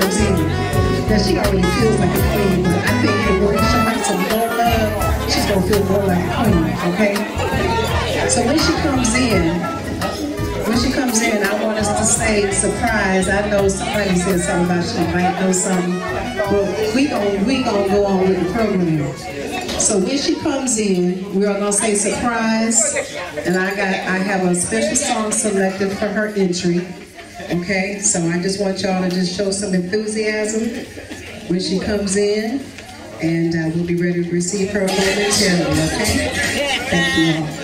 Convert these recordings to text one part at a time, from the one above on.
comes in, now she already feels like a queen, but I think that when we show her some more love, she's gonna feel more like a queen, okay? So when she comes in, I want us to say surprise. I know somebody said something about she might know something, but we gonna go on with the program. So when she comes in, we're gonna say surprise, and I have a special song selected for her entry. Okay, so I just want y'all to just show some enthusiasm when she comes in, and we'll be ready to receive her momentarily. Okay, thank you all.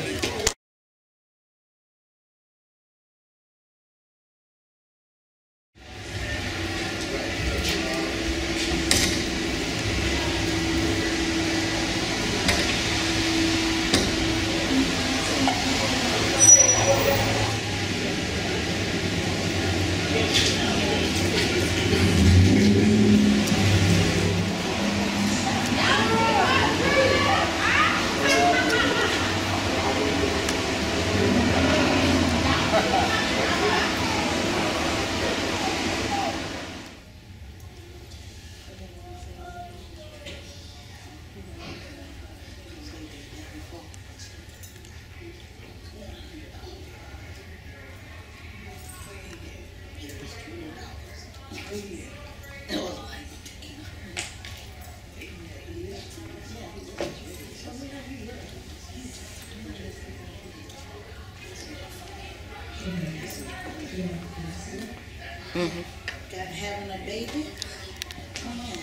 Got having a baby? Come on.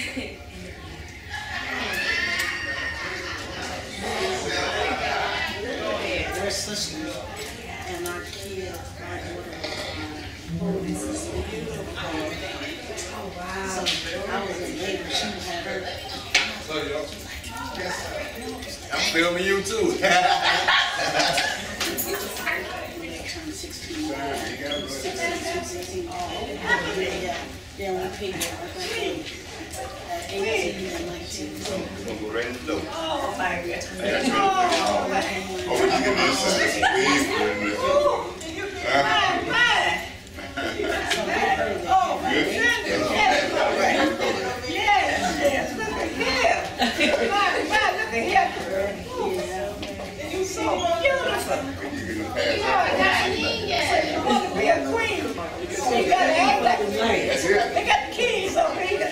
We're sisters, and our kid, our daughter, this is beautiful. Oh wow! So I was a baby, she had her. I'm filming you too. Yeah, we paid it. 18 and 19. Go right in the door. Oh my God. Oh, what you gonna You're so beautiful. You want to be a queen. You gotta act like a queen. They got the keys over here.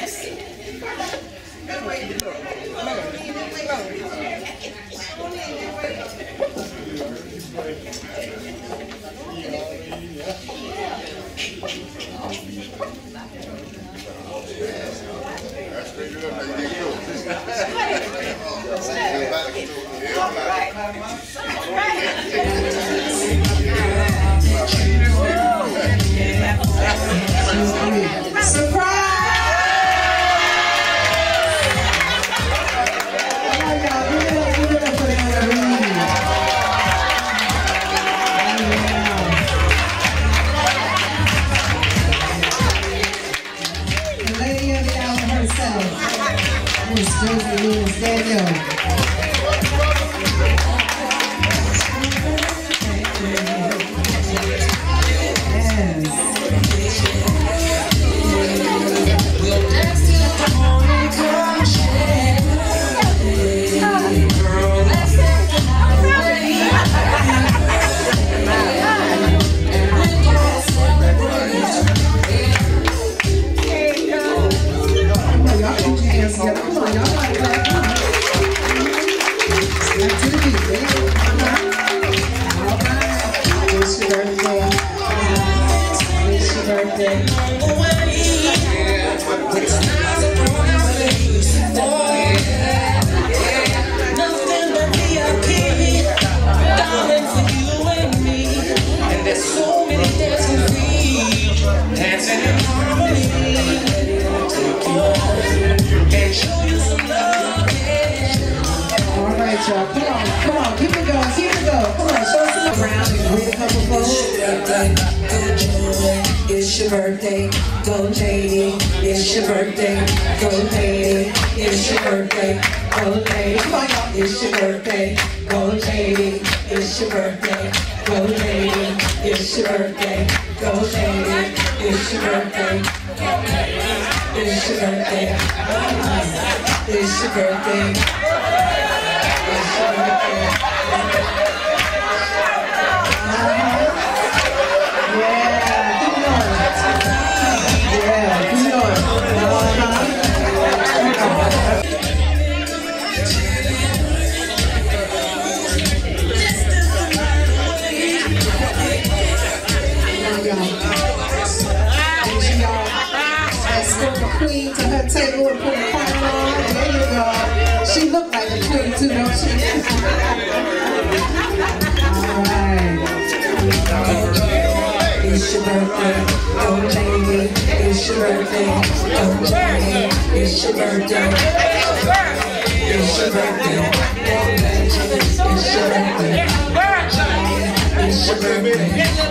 It's your birthday, go lady. It's your birthday, go lady. It's your birthday, go lady. Come on, y'all. It's your birthday, go lady. It's your birthday, go lady. It's your birthday, go lady. It's your birthday, go It's your birthday. It's your birthday. It's your birthday. Queen to her table and put a crown on. There you go. She looked like a queen too, don't she? All right. It's your birthday, oh lady. It's your birthday, oh lady. It's your birthday. It's your birthday, oh lady. It's your birthday. It's your birthday.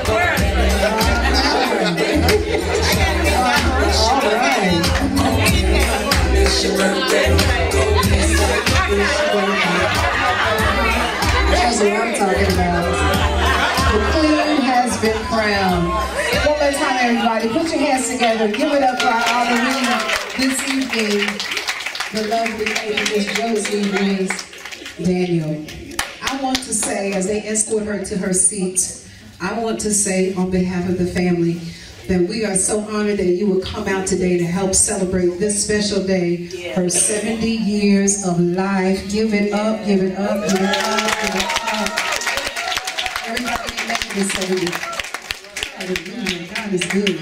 It's your birthday. That's what I'm talking about. The queen has been crowned. One more time, everybody. Put your hands together. Give it up for our honoree this evening. The lovely lady, Miss Josie Grace Daniel. I want to say, as they escort her to her seat, I want to say on behalf of the family that we are so honored that you will come out today to help celebrate this special day, her 70 years of life. Give it up, give it up, give it up, give it up. Everybody make this 70. Hallelujah, God is good.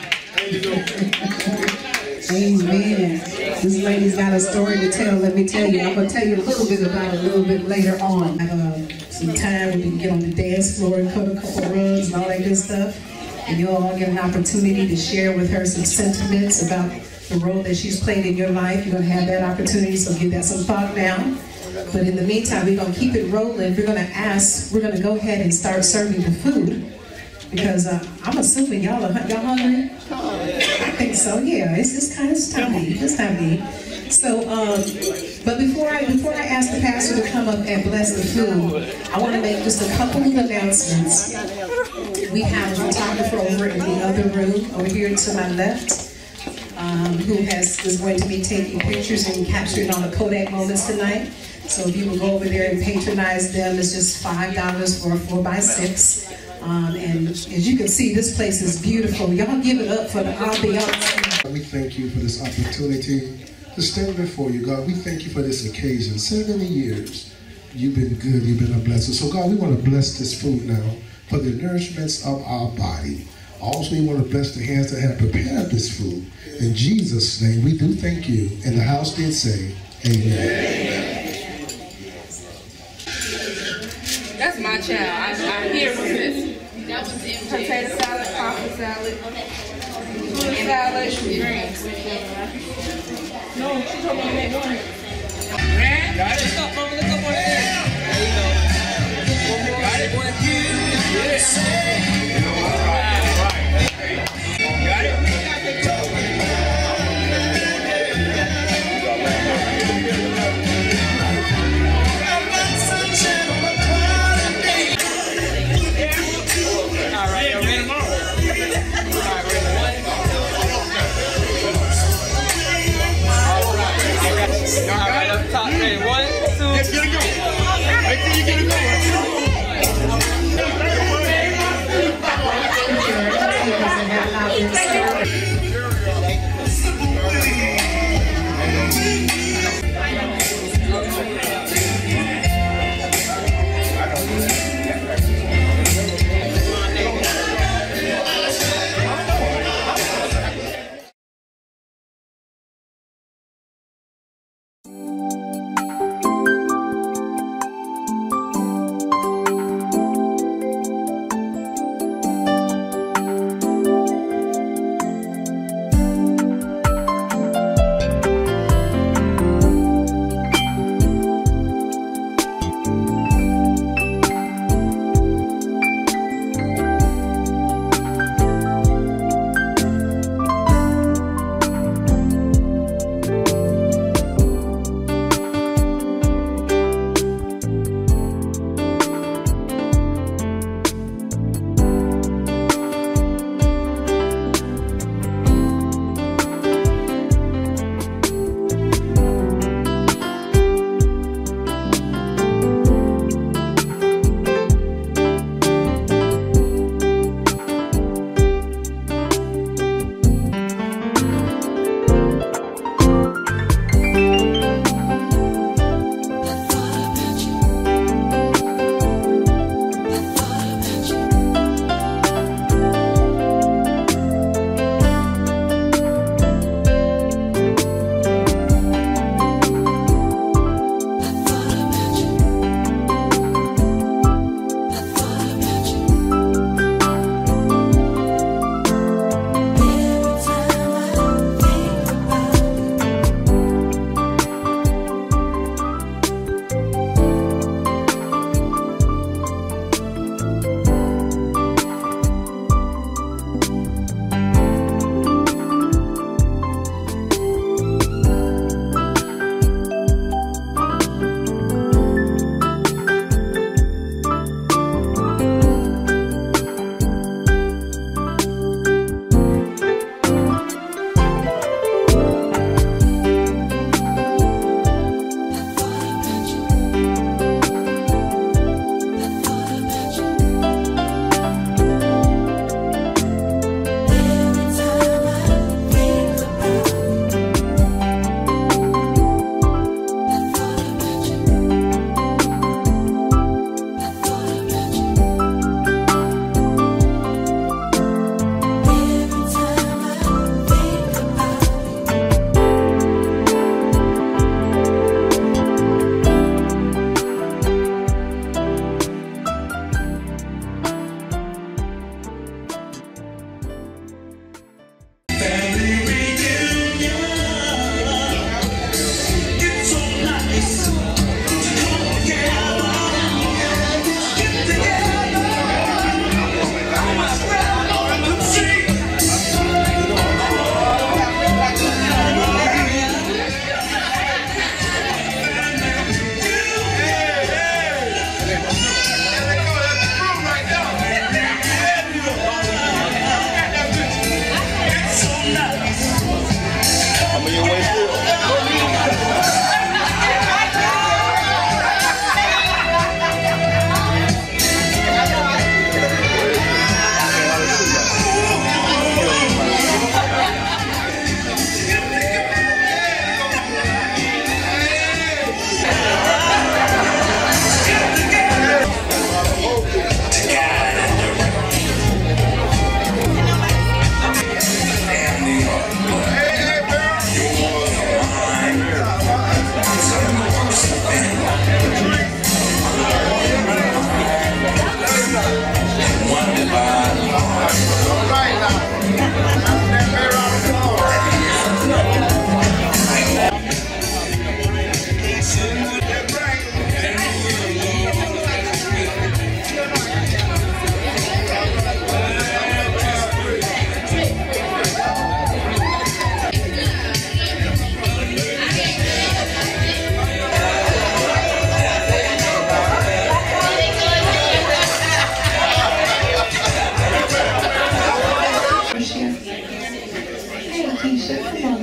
Amen. This lady's got a story to tell, let me tell you. I'm going to tell you a little bit about it a little bit later on. I have some time we can get on the dance floor and cut a couple runs and all that good stuff. And you'll all get an opportunity to share with her some sentiments about the role that she's played in your life. You're going to have that opportunity, so give that some thought now. But in the meantime, we're going to keep it rolling. We're going to go ahead and start serving the food. Because I'm assuming y'all hungry? I think so, yeah. It's kind of time to eat. It's time to eat. So, but before I ask the pastor to come up and bless the food, I want to make just a couple of announcements. We have a photographer over in the other room, over here to my left, who is going to be taking pictures and capturing all the Kodak moments tonight. So if you will go over there and patronize them, it's just $5 for a 4x6. And as you can see, this place is beautiful. Y'all give it up for the ambiance. We thank you for this opportunity to stand before you, God. We thank you for this occasion. 70 years, you've been good, you've been a blessing. So God, we want to bless this food now for the nourishments of our body. Also, we want to bless the hands that have prepared this food. In Jesus' name, we do thank you. And the house did say, amen. That's my child. I'm here for this. Potato salad, pasta salad, salad, greens. No, she told me to make one. Got it. Look up on there. There you go. Got it. 1, 2, yes. Got it. Alright, up top. Ready? 1, 2. Let's get it going. Make sure you get it going.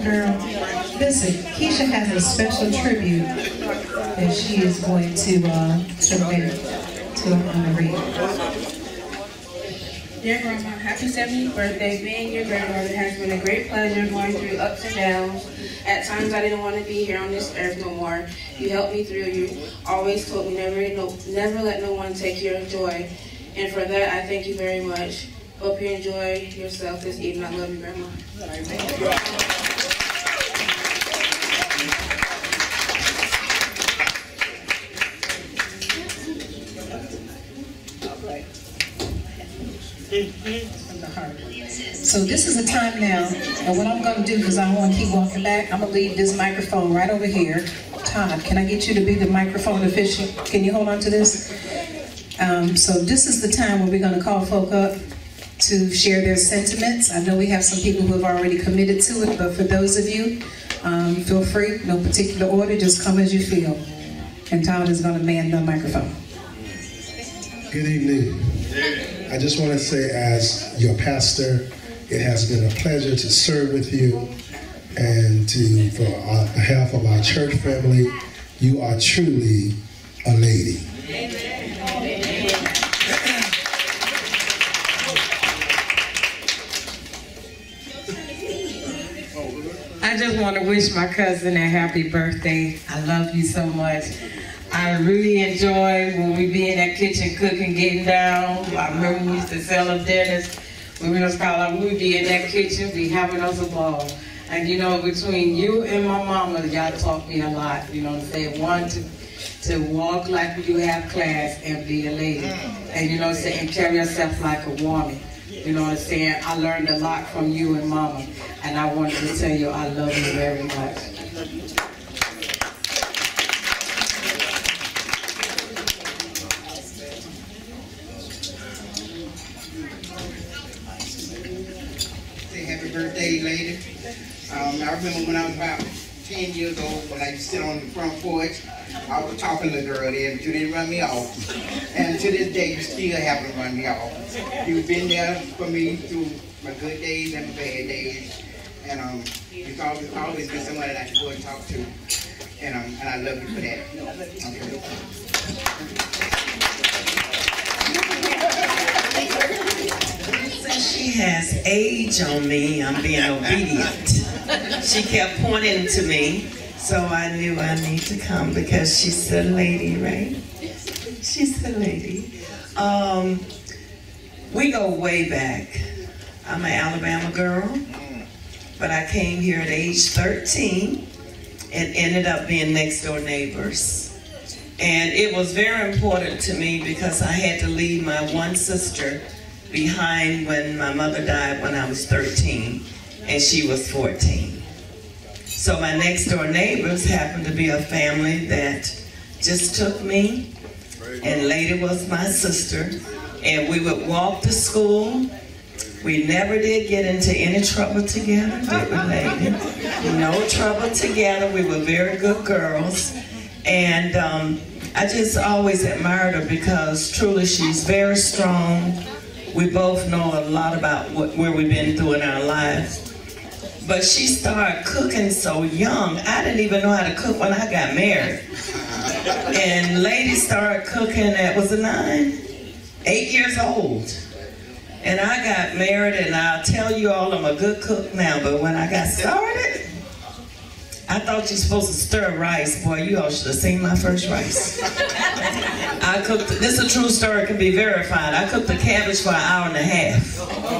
girl. Listen, Keisha has a special tribute that she is going to make to Marie. Dear Grandma, happy 70th birthday. Being your granddaughter has been a great pleasure, going through ups and downs. At times I didn't want to be here on this earth no more. You helped me through. You always told me never let no one take your joy. And for that, I thank you very much. Hope you enjoy yourself this evening. I love you, Grandma. So this is the time now, and what I'm going to do, because I don't want to keep walking back, I'm going to leave this microphone right over here. Todd, can I get you to be the microphone official? Can you hold on to this? So this is the time where we're going to call folk up to share their sentiments. I know we have some people who have already committed to it, but for those of you, feel free, no particular order, just come as you feel. And Todd is going to man the microphone. Good evening. I just want to say, as your pastor, it has been a pleasure to serve with you, and for behalf of our church family, you are truly a lady. I just want to wish my cousin a happy birthday. I love you so much. I really enjoy when we be in that kitchen cooking, getting down. I remember we used to sell them dinners. We would be in that kitchen, be having us a ball. And you know, between you and my mama, y'all taught me a lot. You know what I'm saying? One, to walk like you have class and be a lady. And you know what I'm saying? And carry yourself like a woman. You know what I'm saying? I learned a lot from you and mama. And I wanted to tell you I love you very much. Happy birthday, lady. I remember when I was about 10 years old, when I used to sit on the front porch, I was talking to the girl there, but you didn't run me off. And to this day, you still haven't run me off. You've been there for me through my good days and my bad days. And you've always been someone that I can go and talk to. And I love you for that. She has age on me. I'm being obedient. She kept pointing to me, so I knew I need to come because she's a lady, right? She's a lady. We go way back. I'm an Alabama girl, but I came here at age 13 and ended up being next door neighbors. And it was very important to me because I had to leave my one sister behind when my mother died when I was 13 and she was 14. So my next door neighbors happened to be a family that just took me, and Lady was my sister, and we would walk to school. We never did get into any trouble together, did we, Lady? No trouble together. We were very good girls, and I just always admired her because truly she's very strong. We both know a lot about where we've been through in our lives. But she started cooking so young. I didn't even know how to cook when I got married. And Lady started cooking at, was it 8 years old. And I got married, and I'll tell you all I'm a good cook now, but when I got started, I thought you're supposed to stir rice. Boy, you all should have seen my first rice. I cooked, this is a true story, it can be verified. I cooked the cabbage for an hour and a half.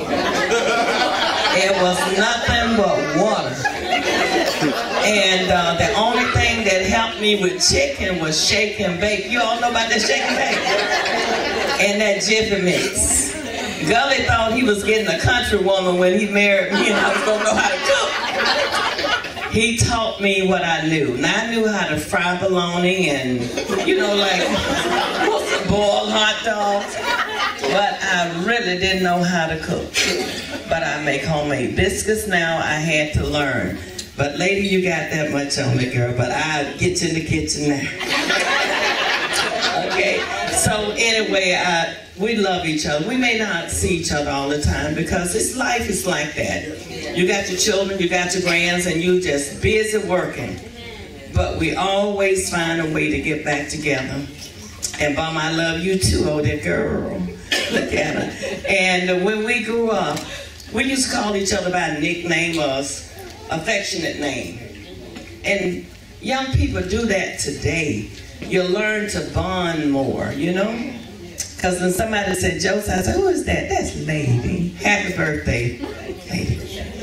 It was nothing but water. And the only thing that helped me with chicken was shake and bake. You all know about that shake and bake? And that Jiffy Mix. Gully thought he was getting a country woman when he married me and I was gonna know how to cook. He taught me what I knew. Now I knew how to fry bologna and, you know, like boiled hot dogs. But I really didn't know how to cook. But I make homemade biscuits now. I had to learn. But Lady, you got that much on me, girl. But I'll get you in the kitchen now. Okay? So anyway, we love each other. We may not see each other all the time because life is like that. You got your children, you got your grands, and you just busy working. But we always find a way to get back together. And Bum, I love you too, oh that girl. Look at her. And when we grew up, we used to call each other by a nickname or affectionate name. And young people do that today. You learn to bond more, you know? Because when somebody said Joseph, I said, who is that? That's Lady. Happy birthday, Lady.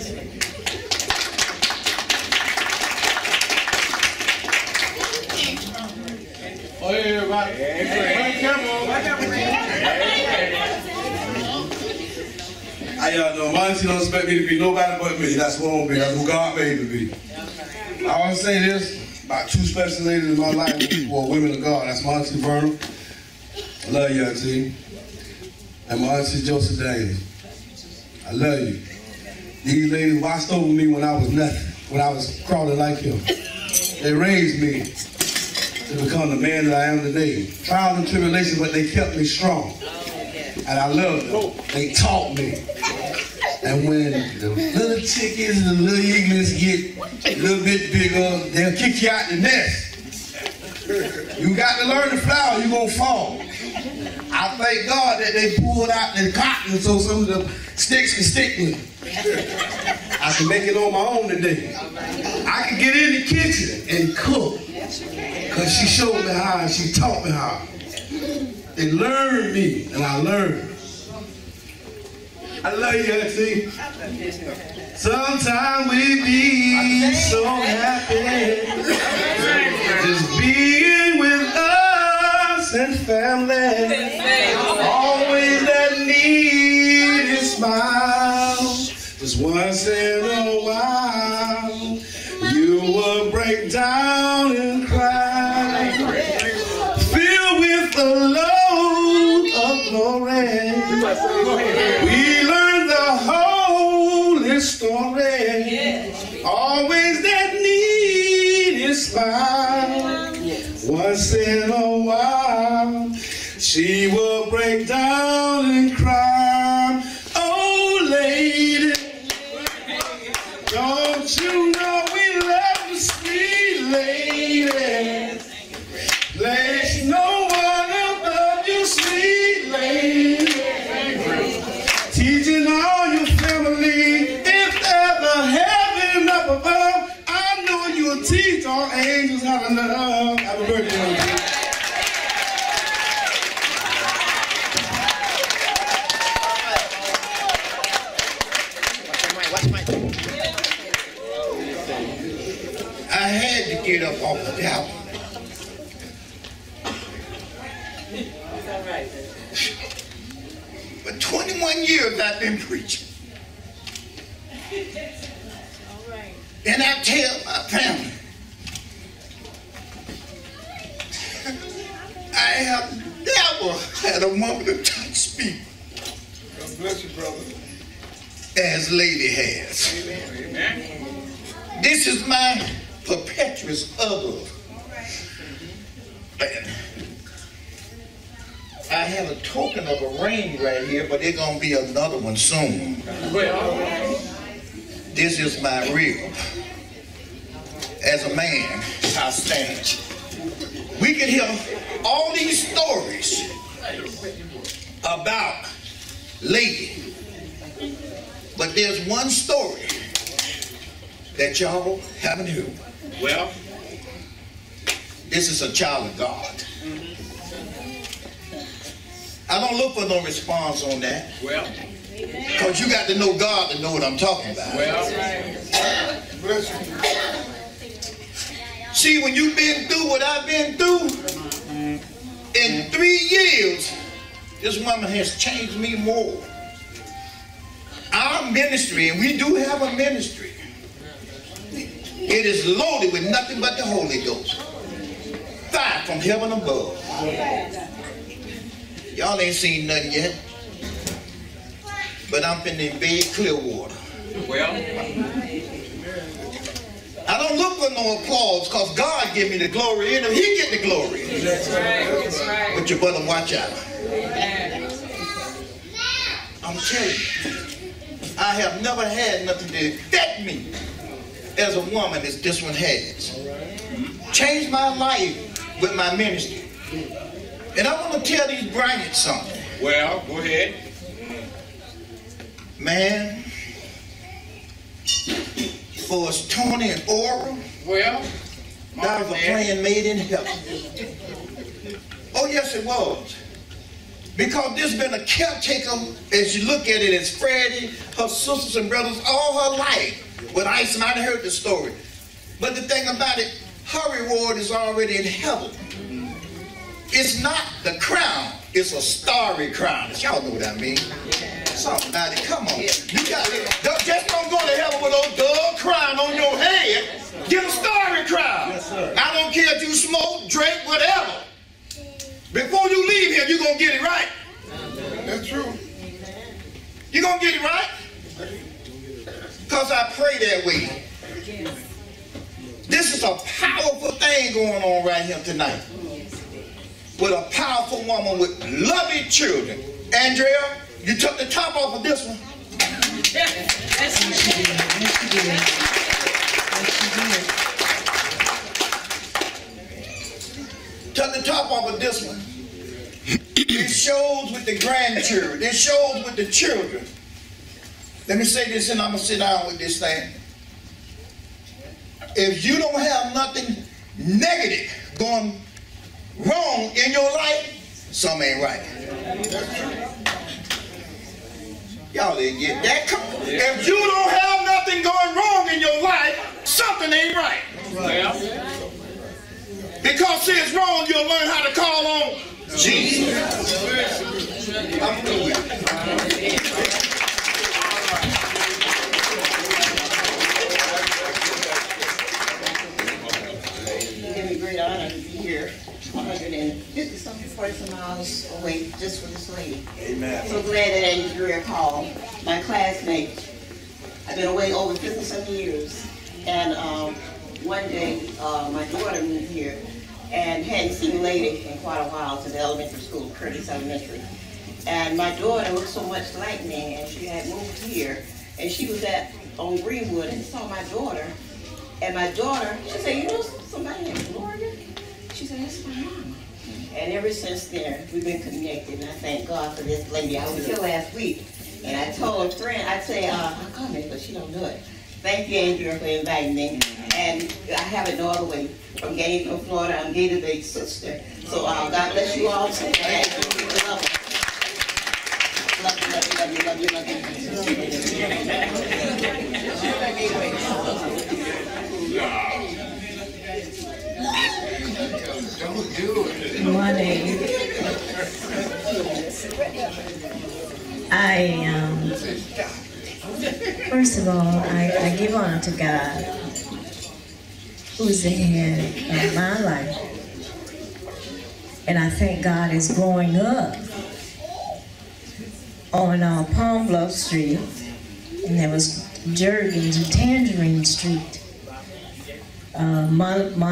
Oh, yeah, everybody. How y'all doing? My auntie don't expect me to be nobody but me. That's who I'm be. That's who God made me to be. I always say this about two special ladies in my life who are women of God. That's my auntie Verna. I love you, auntie. And my auntie Joseph Daniels. I love you. These ladies watched over me when I was nothing, when I was crawling like him. They raised me to become the man that I am today. Trials and tribulations, but they kept me strong. And I loved them. They taught me. And when the little chickens and the little eaglets get a little bit bigger, they'll kick you out the nest. You got to learn to fly or you're going to fall. I thank God that they pulled out the cotton so some of the sticks can stick me. I can make it on my own today. I can get in the kitchen and cook. Because she showed me how and she taught me how. They learned me and I learned. I love you, auntie. Sometimes we be so happy just being with us and family. Always that need is smile. Just once in a while, you will break down and cry, filled with the load of glory. We learn the holy story. Always that need is smile. Once in a while, she will break down and cry. Oh, lady, don't you know we love you, sweet lady? There's no one above you, sweet lady. Teaching all your family, if ever heaven up above, I know you'll teach all angels how to love. Happy birthday, auntie. I had to get up off the couch. For 21 years I've been preaching. And I tell my family, I have never had a woman to touch me. God bless you, brother. As Lady has. Amen. This is my perpetuous other. I have a token of a ring right here, but there's going to be another one soon. This is my rib. As a man, I stand. We can hear all these stories about Lady, but there's one story that y'all haven't heard. Well, this is a child of God. I don't look for no response on that. Well, because you got to know God to know what I'm talking about. Well, see, when you've been through what I've been through, in 3 years, this woman has changed me more. Our ministry, and we do have a ministry, it is loaded with nothing but the Holy Ghost. Fire from heaven above. Y'all ain't seen nothing yet. But I'm finna invade Clearwater. Well, I don't look for no applause because God give me the glory in him. He get the glory. That's right. That's right. But you better watch out. I'm telling you, I have never had nothing to affect me as a woman as this one has. Changed my life with my ministry. And I want to tell these Bryants something. Well, go ahead. Man, for us Tony and Aura, well, that was a plan made in heaven. Oh yes it was. Because there's been a caretaker, as you look at it, as Freddie, her sisters and brothers, all her life. With Ice, and I heard the story. But the thing about it, her reward is already in heaven. It's not the crown, it's a starry crown. Y'all know what I mean. Something about it, come on. You got it. Just don't go to heaven with a dull crown on your head. Get a starry crown. Yes, sir. I don't care if you smoke, drink, whatever. Before you leave here, you're going to get it right. That's true. You're going to get it right. Because I pray that way. This is a powerful thing going on right here tonight. With a powerful woman with loving children. Andrea, you took the top off of this one. Yes, she did. Yes, she did. Yes, she did. Took the top off of this one. It shows with the grandchildren. It shows with the children. Let me say this and I'm going to sit down with this thing. If you don't have nothing negative going wrong in your life, something ain't right. Y'all didn't get that. If you don't have nothing going wrong in your life, something ain't right. Because see, it's wrong, you'll learn how to call on Jesus. I'm through with it. Give me great honor to be here, 150-some miles away just for this lady. Amen. So glad that Andrea called. My classmate. I've been away over 50-some years. And one day, my daughter moved here and hadn't seen a lady in quite a while to the elementary school, Curtis Elementary. And my daughter looked so much like me, and she had moved here, and she was on Greenwood and saw my daughter. And my daughter, she said, you know somebody named Gloria? She said, that's my mama. And ever since then, we've been connected, and I thank God for this lady. I was here last week, and I told a friend, I'd say, I'm coming, but she don't do it. Thank you, Andrea, for inviting me. And I have it no other way. From Gainesville, Florida, I'm Gator-based sister. So God bless you all. Love Good morning. First of all, I give honor to God, who's the head of my life. And I thank God is growing up on Palm Bluff Street, and there was Jergens and Tangerine Street. My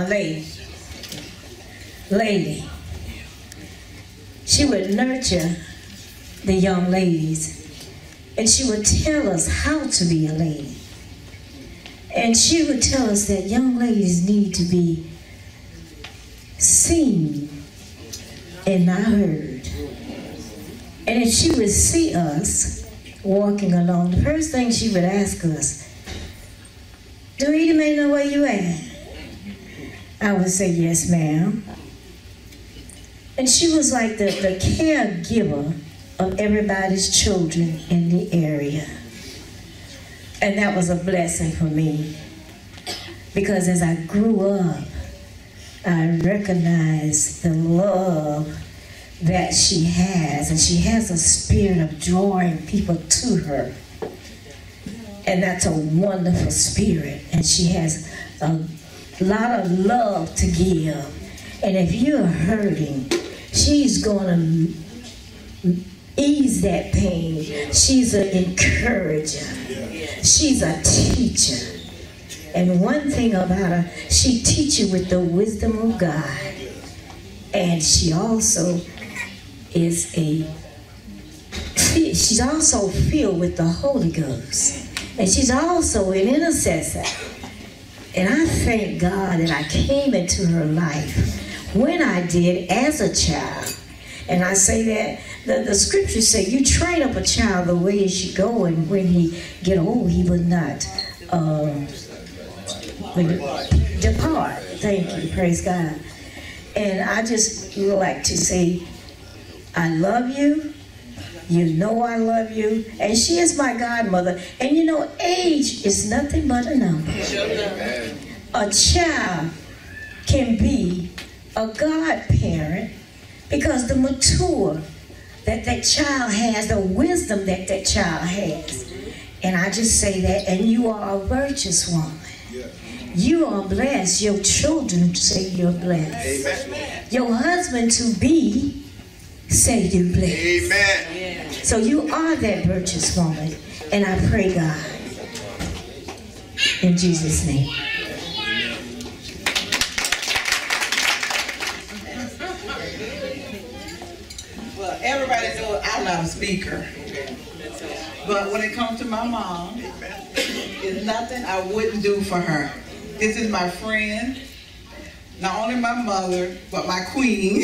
lady, she would nurture the young ladies, and she would tell us how to be a lady. And she would tell us that young ladies need to be seen and not heard. And if she would see us walking along, the first thing she would ask us, do Edie Mae know where you at? I would say, yes, ma'am. And she was like the caregiver of everybody's children in the area. And that was a blessing for me. Because as I grew up, I recognized the love that she has. And she has a spirit of drawing people to her. And that's a wonderful spirit. And she has a lot of love to give. And if you're hurting, she's going to ease that pain. She's an encourager. She's a teacher. And one thing about her, she teaches you with the wisdom of God. And she also is she's also filled with the Holy Ghost. And she's also an intercessor. And I thank God that I came into her life when I did as a child. And I say that the scriptures say, you train up a child the way he should go, and when he get old, he will not depart. Thank you, praise God. And I just would like to say, I love you. You know I love you. And she is my godmother. And you know, age is nothing but a number. A child can be a godparent because the mature that child has, the wisdom that child has. And I just say that, and you are a virtuous woman. You are blessed. Your children say you're blessed. Amen. Your husband to be say you're blessed. Amen. So you are that virtuous woman. And I pray God in Jesus' name. Well, everybody knows I'm not a speaker. But when it comes to my mom, it's nothing I wouldn't do for her. This is my friend, not only my mother, but my queen.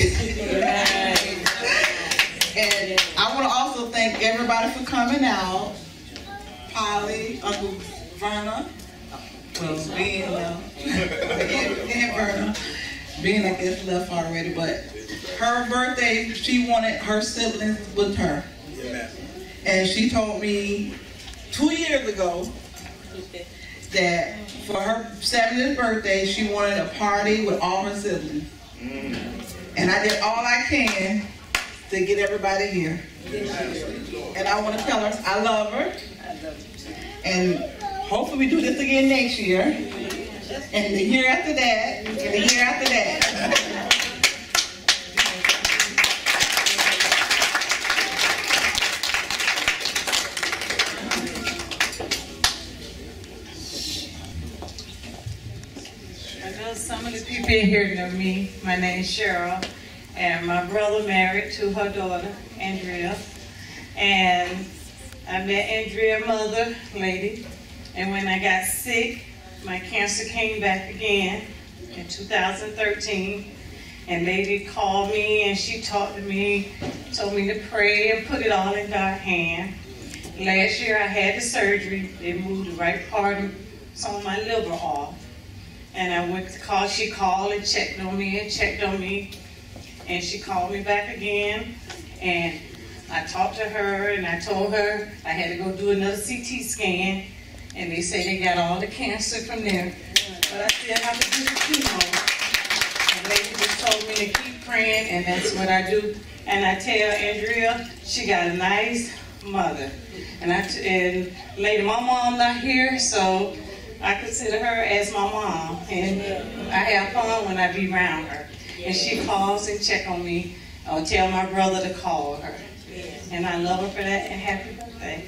And I want to also thank everybody for coming out. Polly, Uncle Verna, well, Ben, and Verna. Ben, I guess, left already, but her birthday, she wanted her siblings with her. And she told me 2 years ago that for her 70th birthday, she wanted a party with all her siblings. And I did all I can to get everybody here. And I want to tell her I love her. And hopefully we do this again next year. And the year after that, and the year after that. Some of the people in here know me. My name is Cheryl, and my brother married to her daughter, Andrea. And I met Andrea's mother, lady, and when I got sick, my cancer came back again in 2013. And lady called me and she talked to me, told me to pray and put it all in God's hand. Last year I had the surgery. They moved the right part of some of my liver off. And I went to call, she called and checked on me, and she called me back again, and I talked to her, and I told her I had to go do another CT scan, and they said they got all the cancer from there, but I still have to do the chemo. And they just told me to keep praying, and that's what I do. And I tell Andrea, she got a nice mother. And lady, my mom not here, so I consider her as my mom, and I have fun when I be around her. And she calls and check on me, or tell my brother to call her. And I love her for that, and happy birthday.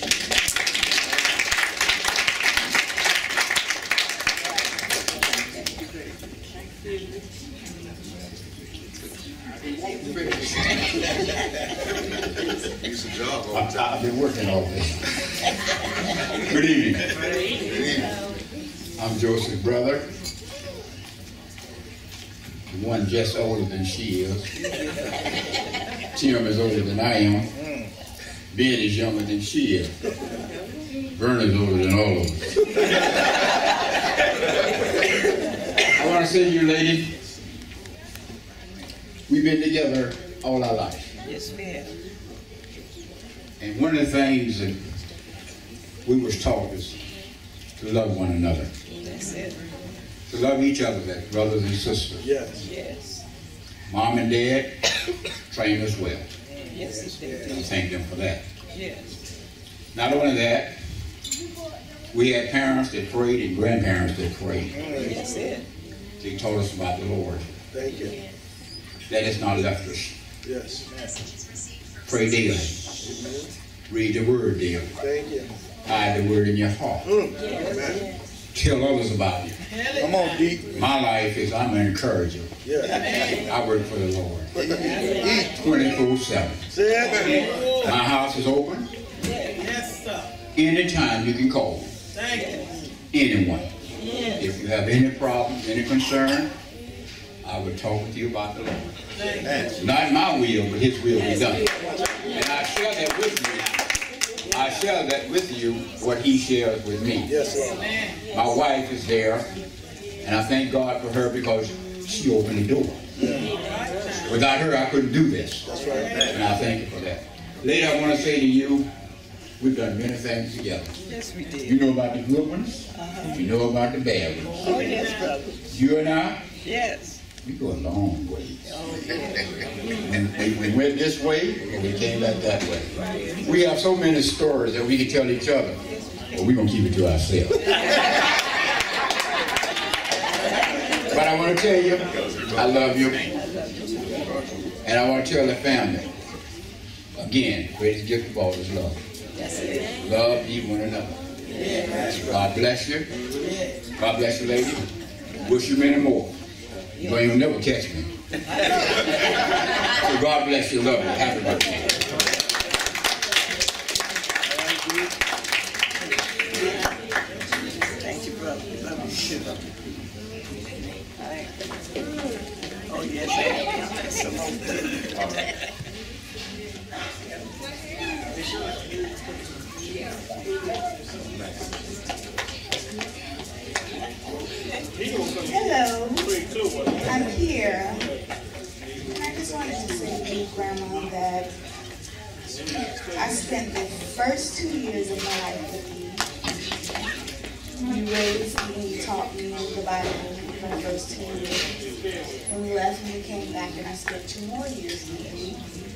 I've been working all day. Good evening. Good evening. I'm Joseph's brother. The one just older than she is. Tim is older than I am. Ben is younger than she is. Verna's older than all of us. I want to say to you, lady, we've been together all our life. Yes, we have. And one of the things that we was taught is to love one another. That's it. To love each other as brothers and sisters. Yes. Yes. Mom and Dad trained us well. Yes, they did. I thank them for that. Yes. Not only that, we had parents that prayed and grandparents that prayed. That's it. They taught us about the Lord. Thank you. That has not left us. Yes. Pray daily. Read the Word daily. Thank you. Hide the Word in your heart. Amen. tell others about you. Come on, D. My life is, I'm an encourager. Yeah. I work for the Lord. 24/7. My house is open. Anytime you can call. Anyone. If you have any problems, any concern, I will talk with you about the Lord. Not my will, but His will be done. And I share that with you. I share that with you, what He shares with me. My wife is there, and I thank God for her because she opened the door. Without her, I couldn't do this. And I thank you for that. Lady, I want to say to you, we've done many things together. Yes, we did. You know about the good ones. You know about the bad ones. Oh, yes, brother. You and I, Yes. we go a long way. And we went this way, and we came back that way. We have so many stories that we can tell each other, but we're going to keep it to ourselves. But I want to tell you, I love you. And I want to tell the family, again, greatest gift of all is love. Love ye one another. God bless you. God bless you, lady. Wish you many more. You ain't gonna never catch me. So God bless you. Love you. Happy birthday. Thank you, brother. Love you too. Oh, yes. Hello, I'm here, and I just wanted to say to you, Grandma, that I spent the first 2 years of my life with you. You raised me, you taught me the Bible for the first 2 years. When we left and we came back, and I spent 2 more years with you.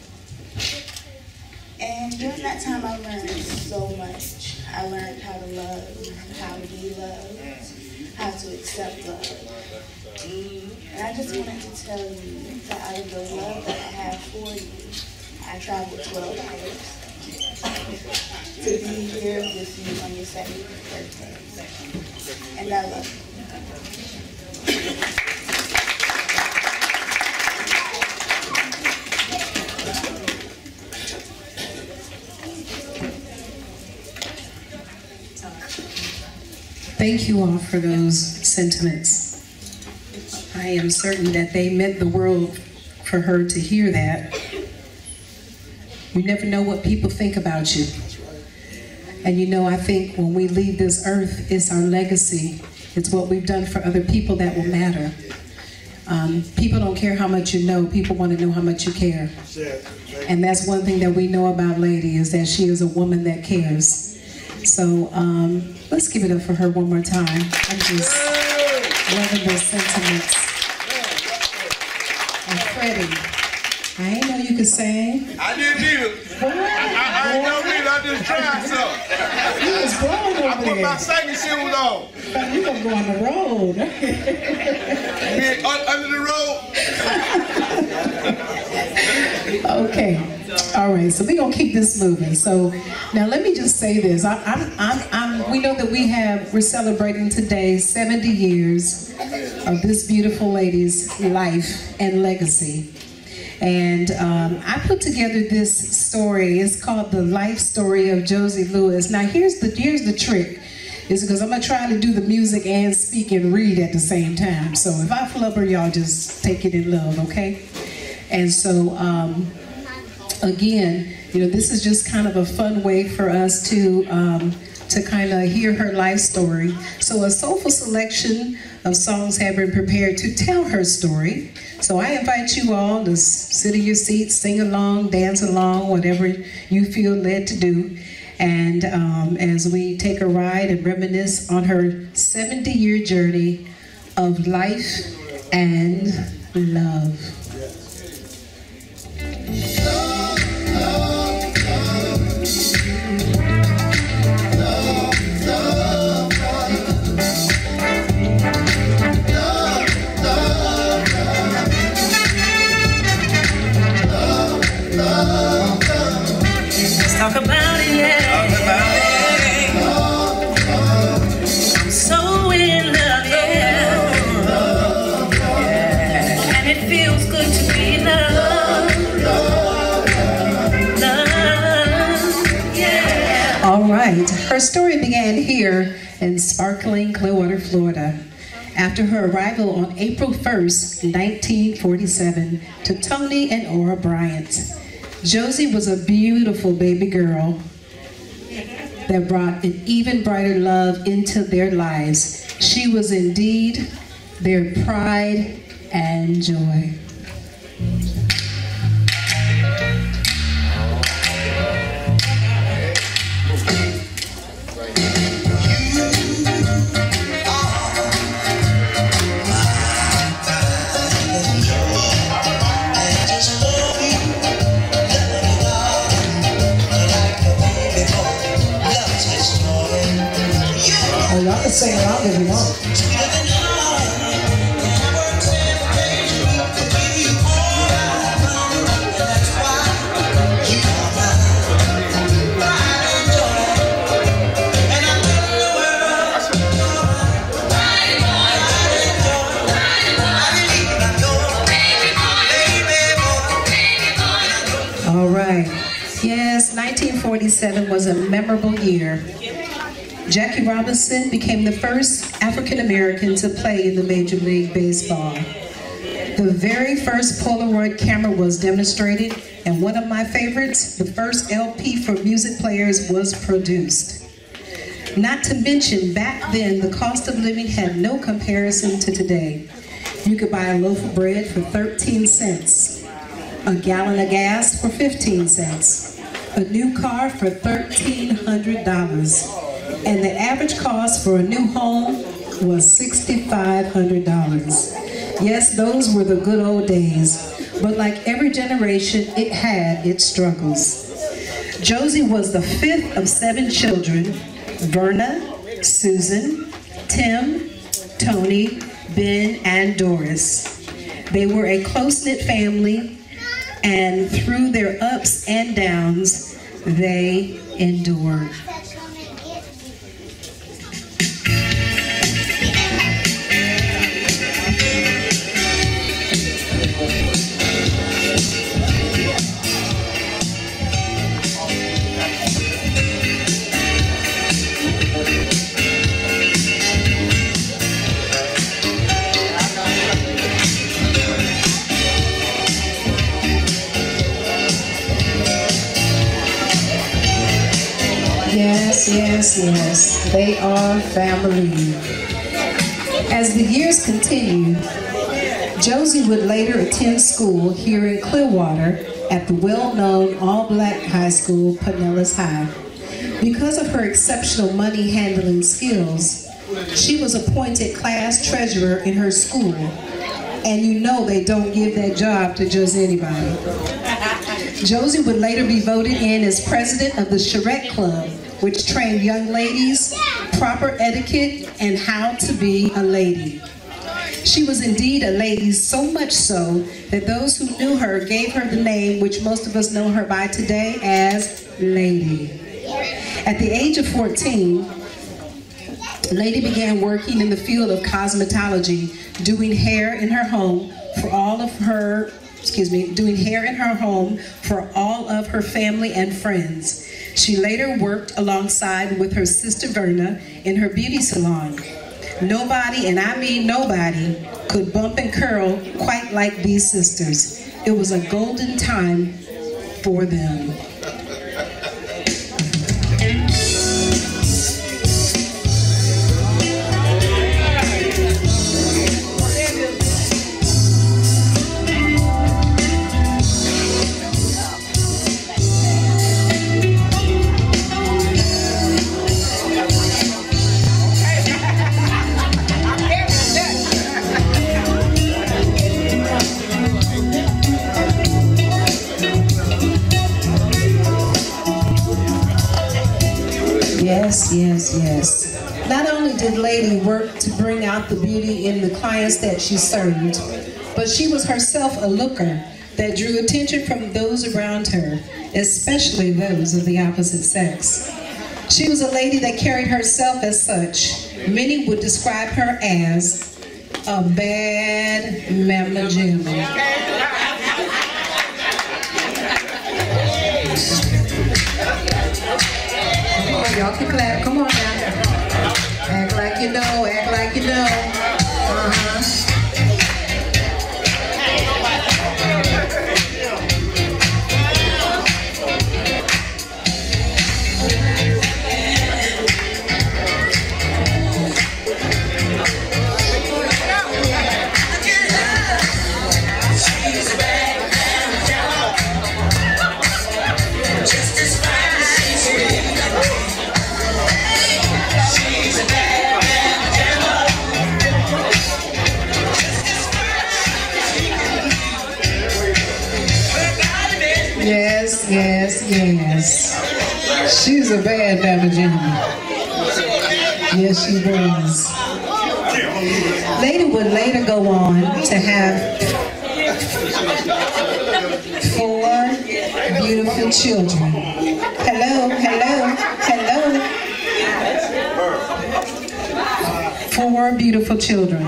And during that time, I learned so much. I learned how to love, how to be loved, how to accept love. And I just wanted to tell you that out of the love that I have for you, I traveled 12 hours to be here with you on your 70th birthday. And I love you. Thank you all for those sentiments. I am certain that they meant the world for her to hear that. You never know what people think about you. And you know, I think when we leave this earth, it's our legacy. It's what we've done for other people that will matter. People don't care how much you know. People want to know how much you care. And that's one thing that we know about Lady, is that she is a woman that cares. So let's give it up for her one more time. I'm just loving those sentiments. And Freddie, I ain't know you could sing. I didn't either. I ain't know either. I just tried something. You was blown over I put my singing shoes on. You gonna go on the road. Under the road. Okay. All right. So we're gonna keep this moving. So now let me just say this. We know that we're celebrating today 70 years of this beautiful lady's life and legacy. And I put together this story. It's called The Life Story of Josie Lewis. Now here's the trick. Is because I'm gonna try to do the music and speak and read at the same time. So if I flubber, y'all just take it in love, okay? And so again, you know, this is just kind of a fun way for us to kind of hear her life story. So a soulful selection of songs have been prepared to tell her story. So I invite you all to sit in your seats, sing along, dance along, whatever you feel led to do. And as we take a ride and reminisce on her 70-year journey of life and love. Let's talk about it, yeah. Talk about it. I'm so in right, her story began here in sparkling Clearwater, Florida, after her arrival on April 1st, 1947, to Tony and Ora Bryant. Josie was a beautiful baby girl that brought an even brighter love into their lives. She was indeed their pride and joy. Oh, y'all can sing along if you want. All right. Yes, 1947 was a memorable year. Jackie Robinson became the first African American to play in the Major League Baseball. The very first Polaroid camera was demonstrated, and one of my favorites, the first LP for music players was produced. Not to mention, back then, the cost of living had no comparison to today. You could buy a loaf of bread for 13 cents, a gallon of gas for 15 cents, a new car for $1,300, and the average cost for a new home was $6,500. Yes, those were the good old days, but like every generation, it had its struggles. Josie was the fifth of 7 children: Verna, Susan, Tim, Tony, Ben, and Doris. They were a close-knit family, and through their ups and downs, they endured. Yes, yes, yes, they are family. As the years continued, Josie would later attend school here in Clearwater at the well-known all-black high school, Pinellas High. Because of her exceptional money handling skills, she was appointed class treasurer in her school. And you know they don't give that job to just anybody. Josie would later be voted in as president of the Charette Club, which trained young ladies proper etiquette and how to be a lady. She was indeed a lady, so much so that those who knew her gave her the name which most of us know her by today as Lady. At the age of 14, Lady began working in the field of cosmetology, doing hair in her home for all of her family and friends. She later worked alongside with her sister Verna in her beauty salon. Nobody, and I mean nobody, could bump and curl quite like these sisters. It was a golden time for them. Yes, yes, yes. Not only did Lady work to bring out the beauty in the clients that she served, but she was herself a looker that drew attention from those around her, especially those of the opposite sex. She was a lady that carried herself as such. Many would describe her as a bad mamma jamma. right, y'all can clap. Come on now. Act like you know, act like you know. Yes, yes, yes. She's a bad Mama Jimmy. Yes, she was. Lady would later go on to have 4 beautiful children. Hello, hello, hello. 4 beautiful children.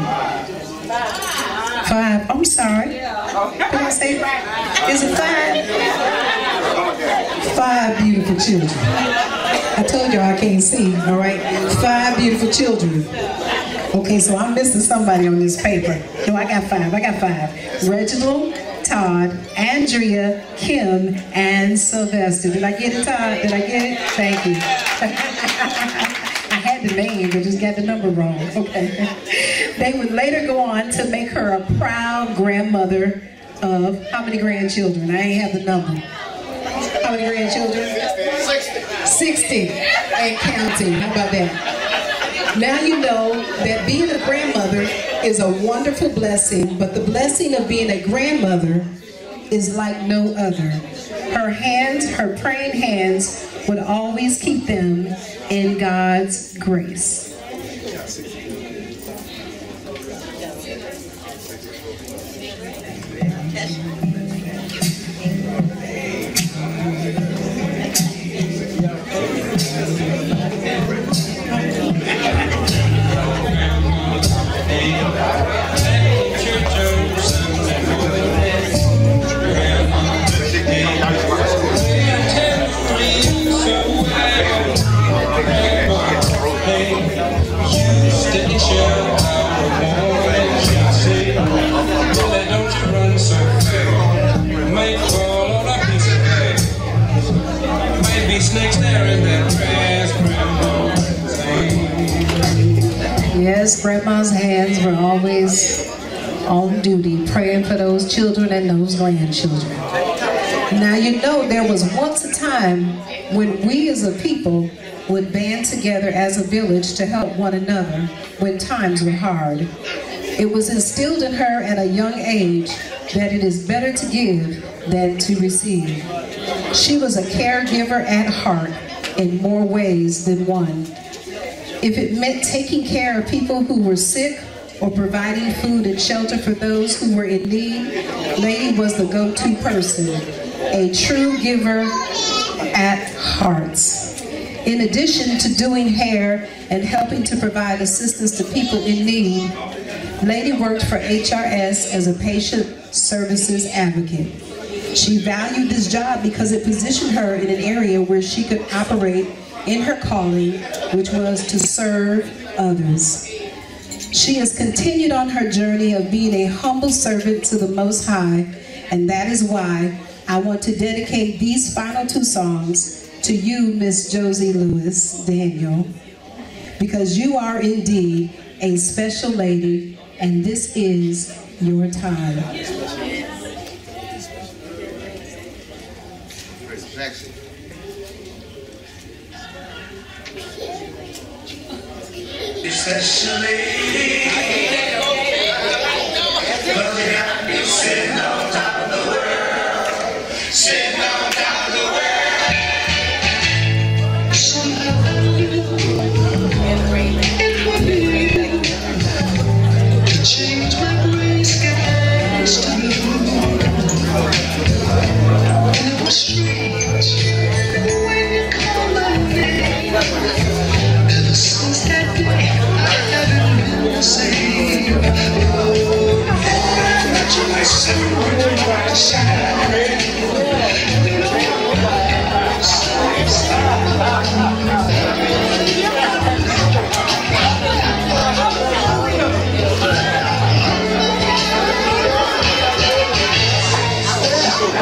5. I'm sorry. Did I say 5? Is it 5? 5 beautiful children. I told y'all I can't see, all right? 5 beautiful children. Okay, so I'm missing somebody on this paper. No, I got 5. I got 5. Reginald, Todd, Andrea, Kim, and Sylvester. Did I get it, Todd? Did I get it? Thank you. I had the name, but just got the number wrong. Okay. They would later go on to make her a proud grandmother of how many grandchildren? I ain't have the number. How many grandchildren? 60 and counting. How about that? Now you know that being a grandmother is a wonderful blessing, but the blessing of being a grandmother is like no other. Her hands, her praying hands, would always keep them in God's grace. Yes, Grandma's hands were always on duty, praying for those children and those grandchildren. Now you know there was once a time when we as a people would band together as a village to help one another when times were hard. It was instilled in her at a young age that it is better to give than to receive. She was a caregiver at heart in more ways than one. If it meant taking care of people who were sick or providing food and shelter for those who were in need, Lady was the go-to person, a true giver at heart. In addition to doing hair and helping to provide assistance to people in need, Lady worked for HRS as a patient services advocate. She valued this job because it positioned her in an area where she could operate in her calling, which was to serve others. She has continued on her journey of being a humble servant to the Most High, and that is why I want to dedicate these final 2 songs to you, Miss Josie Lewis Daniel, because you are indeed a special lady, and this is your time. Special lady, but you got me sitting on top of the world, sitting on top of the world. To change my gray skies to blue. It was strange when you called my name. Ever since that day, I haven't been the same.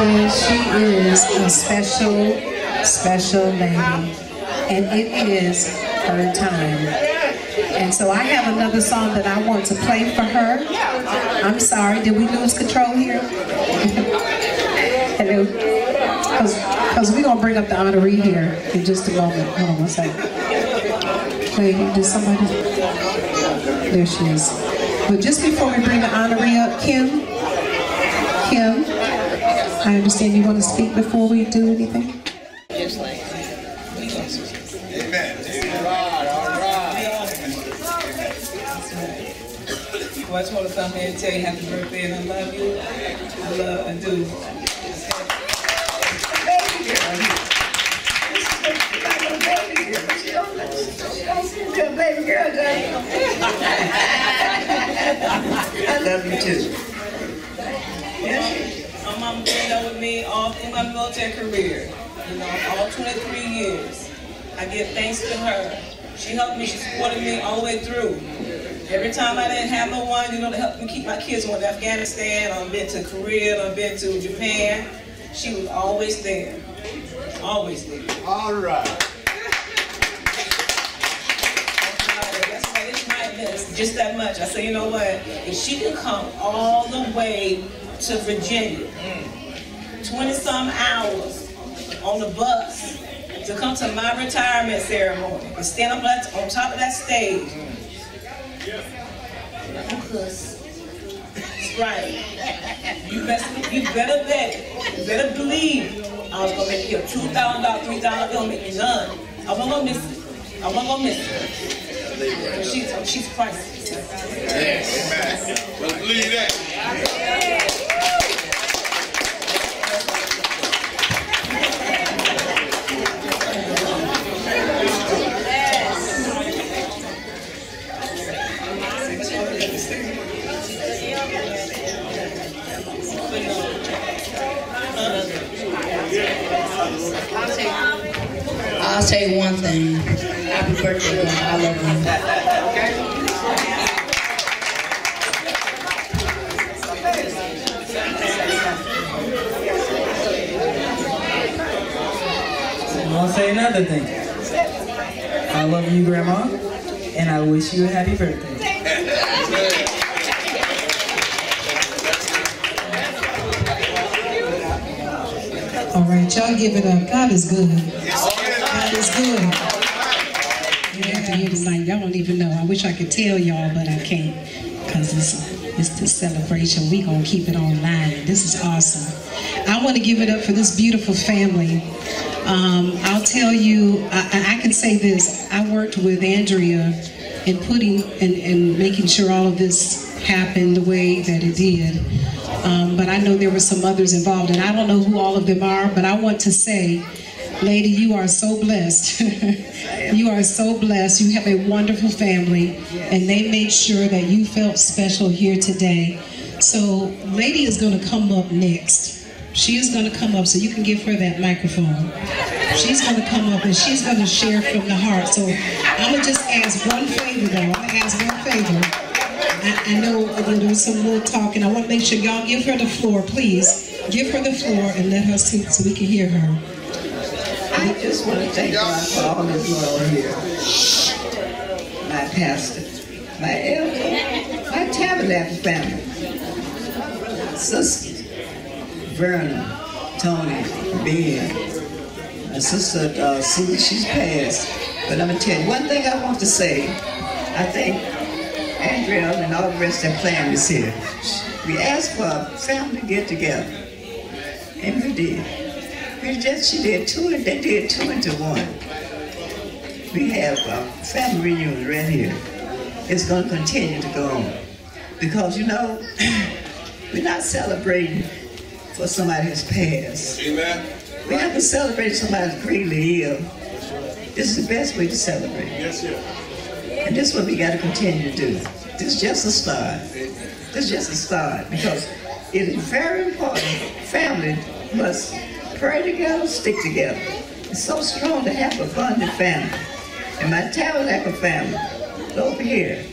And she is a special lady. And it is her time. And so I have another song that I want to play for her. I'm sorry, did we lose control here? Hello? Because we're going to bring up the honoree here in just a moment. Hold on one second. Wait, did somebody? There she is. But just before we bring the honoree up, Kim, I understand you want to speak before we do anything? Amen. Well, I just want to come here and tell you happy birthday and I love you. I do. Baby girl, I love you too. My mama been up with me all through my military career. You know, all 23 years. I give thanks to her. She helped me, she supported me all the way through. Every time I didn't have no one, you know, to help me keep my kids going to Afghanistan, I've been to Korea, I've been to Japan. She was always there. Always there. All right. That's why it's my list, just that much. I say, you know what? If she can come all the way to Virginia, 20-some hours on the bus to come to my retirement ceremony and stand up on top of that stage. Because it's right. You better bet it. You better believe I was gonna make you $2,000, $3,000. Gonna make me none. I wasn't gonna miss it. I wasn't gonna miss it. She's priceless. Yes. Amen. Well, believe that. I'll say one thing. Happy birthday, girl. I love you. I'll say another thing. I love you, Grandma, and I wish you a happy birthday. All right, y'all give it up. God is good. God is good. You're after here tonight. Y'all don't even know. I wish I could tell y'all, but I can't. Because it's the celebration. We gonna keep it online. This is awesome. I want to give it up for this beautiful family. I'll tell you, I can say this. I worked with Andrea in putting and making sure all of this happened the way that it did. But I know there were some others involved, and I don't know who all of them are, but I want to say, lady, you are so blessed. You are so blessed. You have a wonderful family, and they made sure that you felt special here today. So, lady is going to come up next. She is going to come up, so you can give her that microphone. She's going to come up, and she's going to share from the heart. So, I'm going to just ask one favor, though. I'm going to ask one favor. I know there's some more talking. I want to make sure y'all give her the floor, please. Give her the floor and let her speak so we can hear her. I just want to thank God for all of you all here. My pastor, my elder, my tabernacle family, sisters, Verna, Tony, Ben, my sister Sue, she's passed. But I'm going to tell you one thing I want to say. I think Andrea and all the rest of the plan is here. We asked for a family get together, and we did. She did two, and they did 2 into 1. We have a family reunion right here. It's going to continue to go on. Because, you know, we're not celebrating for somebody who's passed. Amen. We have to celebrate somebody who's greatly ill. This is the best way to celebrate. Yes, sir. And this is what we got to continue to do. This is just a start. This is just a start. Because it is very important. Family must pray together, stick together. It's so strong to have a bonded family. And my tabernacle family, over here,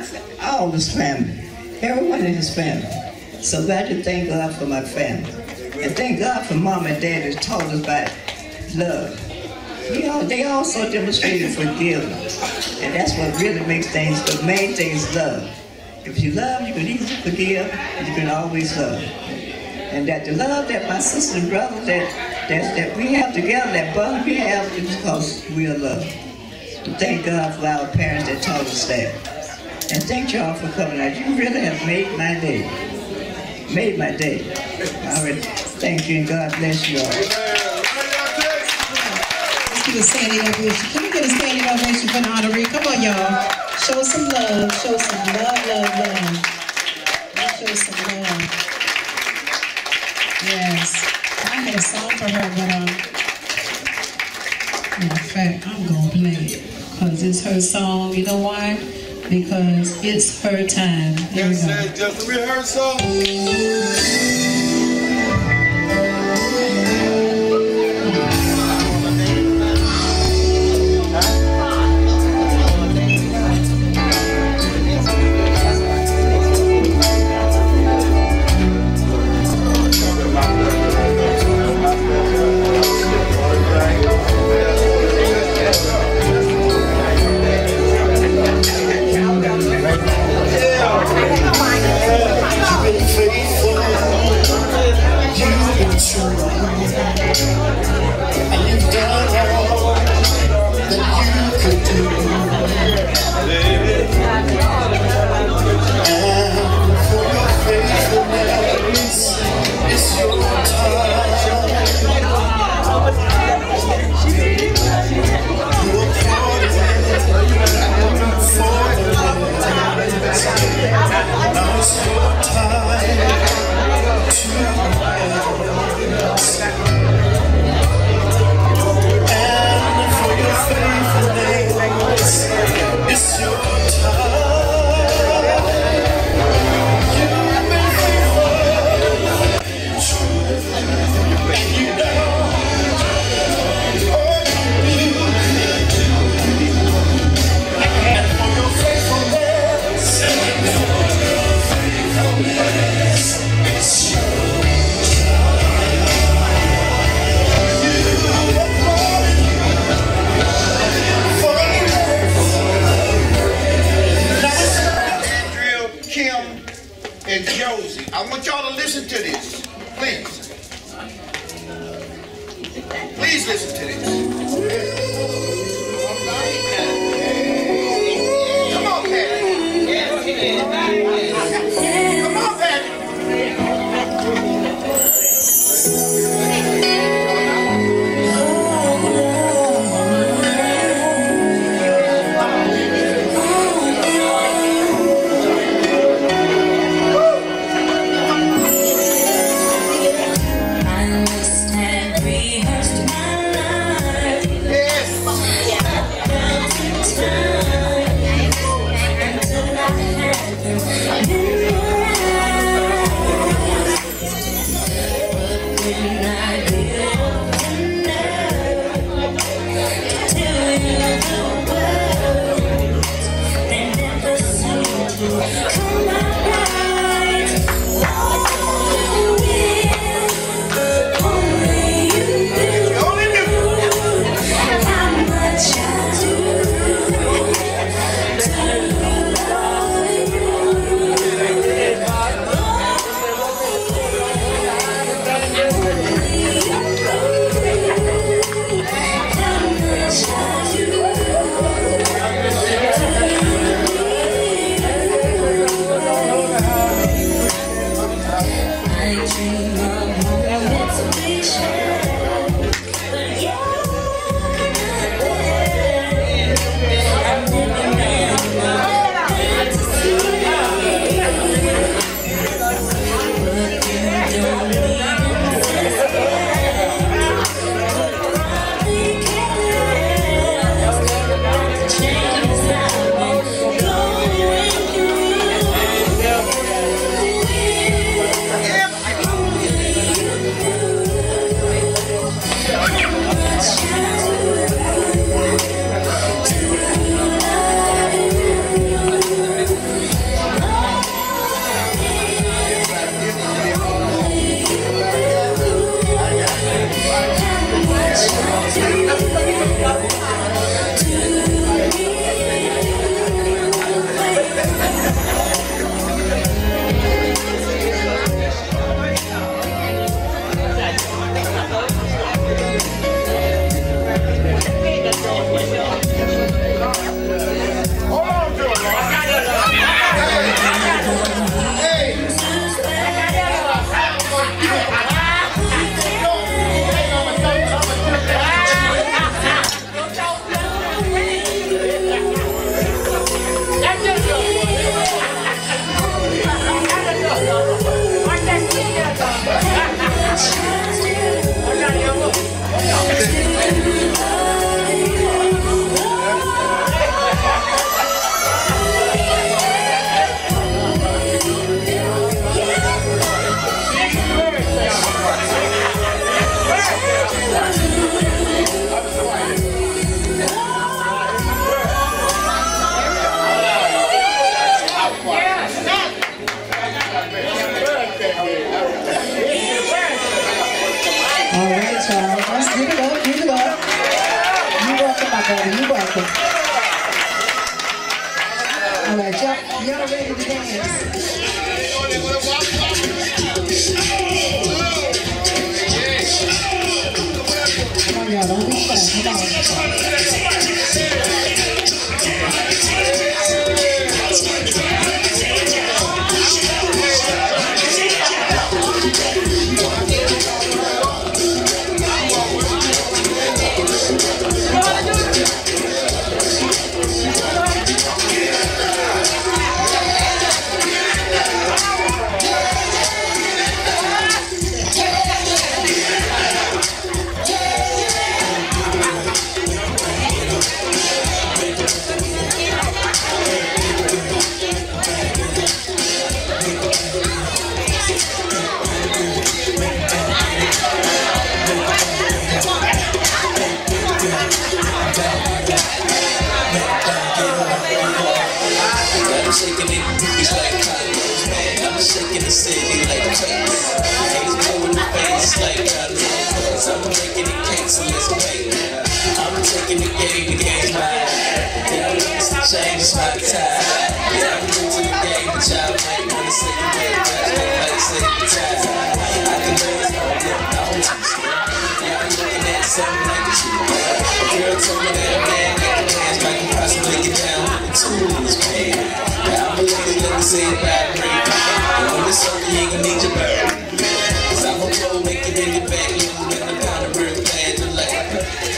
all this family, everyone in his family. So glad to thank God for my family. And thank God for Mom and Dad that taught us about love. They also demonstrated forgiveness. And that's what really makes things, the main thing is love. If you love, you can easily forgive, and you can always love. And that the love that my sister and brother that we have together, that bond we have, is because we are loved. So thank God for our parents that taught us that. And thank y'all for coming out. You really have made my day. Made my day. All right. Thank you and God bless you all. Let's get a standing ovation. Can we get a standing ovation for the honoree? Come on, y'all. Show some love. Show some love, love, love. Let's show some love. Yes. I had a song for her, but matter of fact, I'm gonna play it because it's her song. You know why? Because it's her time. Here we go. Just a rehearsal. And Josie, I want y'all to listen to this, please. Please listen to this. Come on, Patty. Come on, Patty. Yes. All right, child. Let's give it up, give it up. You're welcome, my brother. You're welcome. All right, y'all ready to dance? Come on, y'all. Don't be shy. Come on. I'm shaking it, boobies like college, man. I'm shaking the city like cakes. Haters blue in the face like college. I'm making it cakes and let's play. I'm taking the game's mine. Yeah, I'm looking to change, it's my time. Yeah, I'm new to the game, but y'all might wanna say the way back, like say the time. I can do this all day, I don't teach you. Yeah, I'm looking at something like a tree. A girl told me that a man got the hands like he possibly get down with the tools, man. I'm a lady, let me say it back, and when it's over, you ain't gonna need your bird. Cause I'm a pro, make it in your back, you and I'm kind of real glad to like.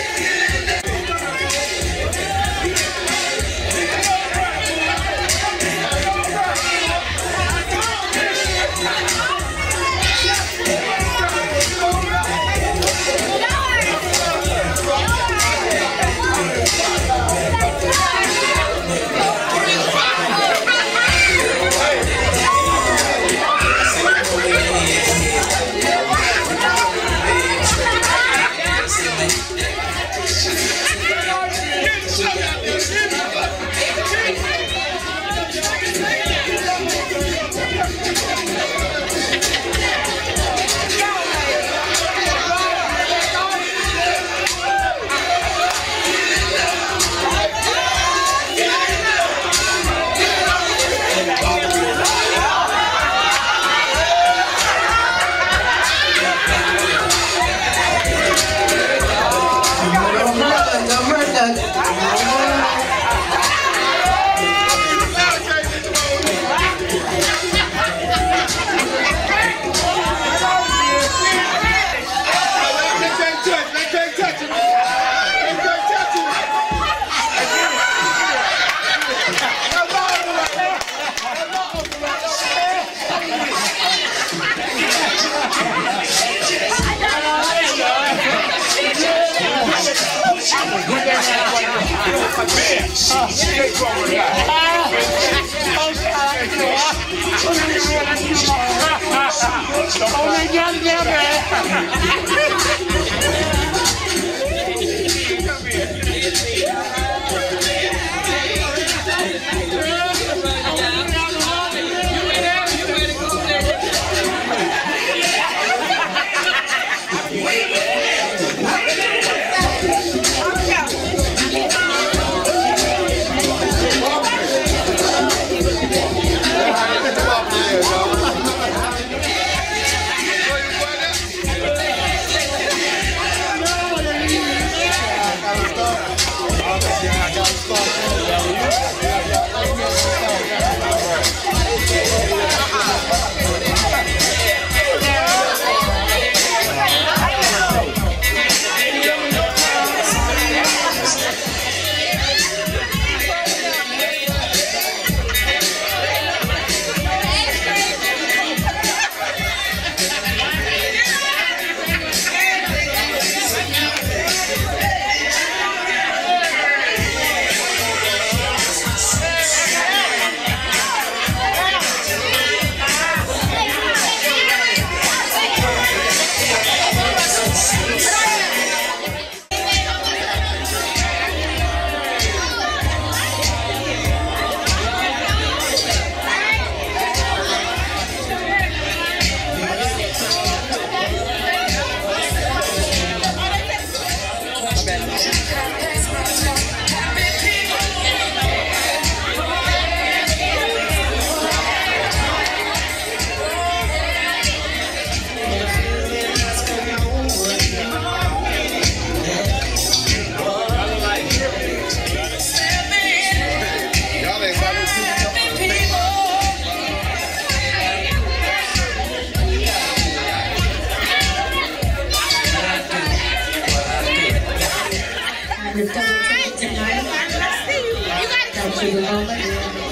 to the moment.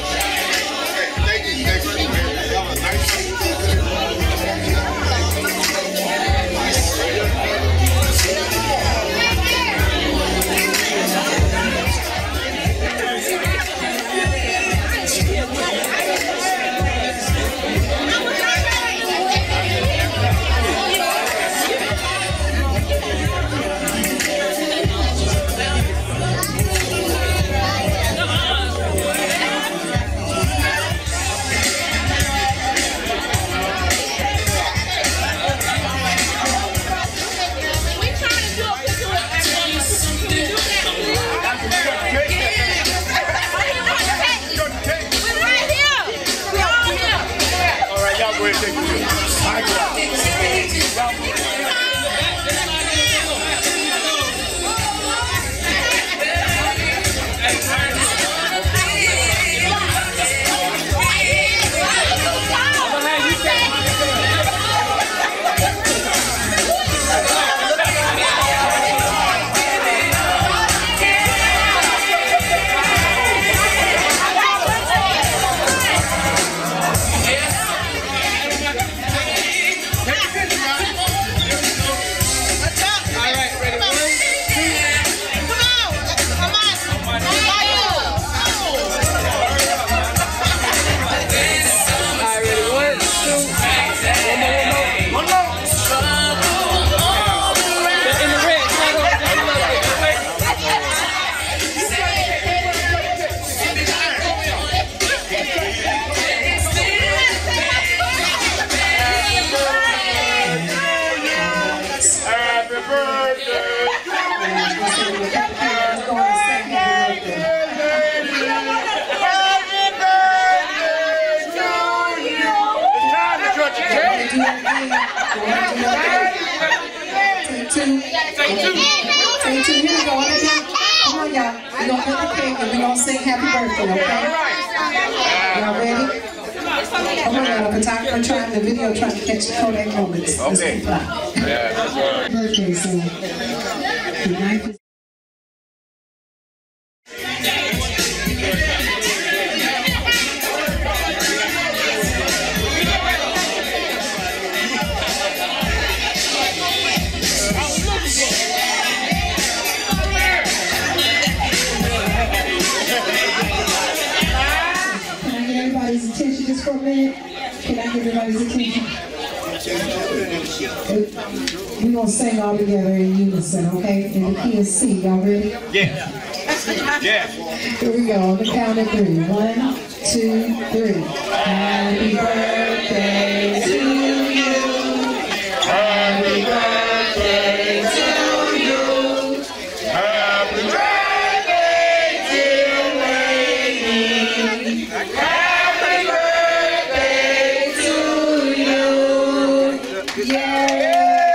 Come on, y'all. We're going to cut the cake and we're going to sing happy birthday, okay? Y'all ready? Come on, y'all. The photographer trying, the video trying to catch the Kodak moments. Okay. Yeah, that's right. Birthday, so good night. Attention just for a minute. Can I get everybody's attention? We're going to sing all together in unison, okay? In the key of C. Y'all ready? Yeah. Yeah. Here we go. On the count of 3. 1, 2, 3. Happy birthday to you. Happy birthday to you. Happy birthday, dear lady. Happy birthday to you. Yay!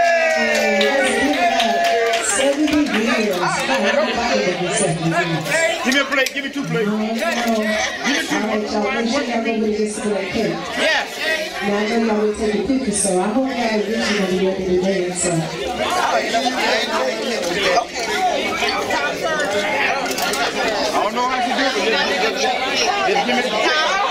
70 years. Give me a plate. Give me 2 plates. Give me 2. Yes. Now I know y'all will take a picture, so I hope y'all originally be ready to dance. So. I don't know how to do it. Just give me the